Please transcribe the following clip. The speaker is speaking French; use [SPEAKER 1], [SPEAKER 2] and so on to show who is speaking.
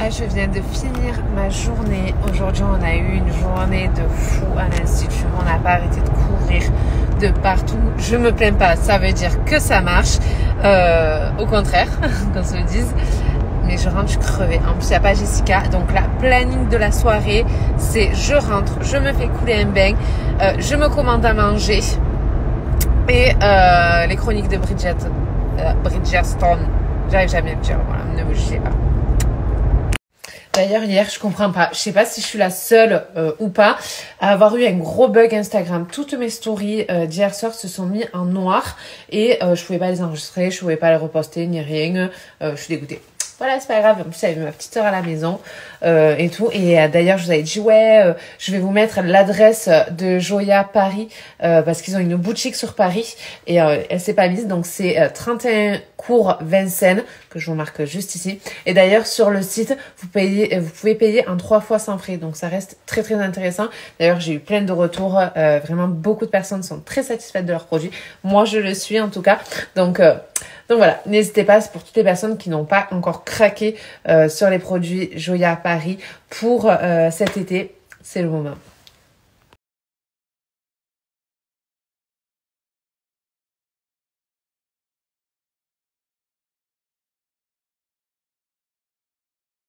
[SPEAKER 1] Là, je viens de finir ma journée. Aujourd'hui, on a eu une journée de fou à l'Institut. On n'a pas arrêté de courir de partout. Je me plains pas, ça veut dire que ça marche. Au contraire, qu'on se le dise. Mais je rentre, je suis crevée. En plus, il n'y a pas Jessica. Donc, la planning de la soirée, c'est je rentre, je me fais couler un bain, je me commande à manger. Et les chroniques de Bridgerton. J'arrive jamais à le dire, voilà, ne me jugez pas. D'ailleurs, hier, je comprends pas. Je sais pas si je suis la seule ou pas à avoir eu un gros bug Instagram. Toutes mes stories d'hier soir se sont mis en noir et je pouvais pas les enregistrer, je pouvais pas les reposter ni rien. Je suis dégoûtée. Voilà, c'est pas grave. En plus, j'avais ma petite heure à la maison et tout. Et d'ailleurs, je vous avais dit, ouais, je vais vous mettre l'adresse de Joya Paris parce qu'ils ont une boutique sur Paris et elle s'est pas mise. Donc, c'est 31 cours Vincennes que je vous marque juste ici. Et d'ailleurs, sur le site, vous pouvez payer en 3 fois sans frais. Donc, ça reste très, très intéressant. D'ailleurs, j'ai eu plein de retours. Vraiment, beaucoup de personnes sont très satisfaites de leurs produits. Moi, je le suis en tout cas. Donc voilà, n'hésitez pas, c'est pour toutes les personnes qui n'ont pas encore craqué sur les produits Joya Paris pour cet été, c'est le moment.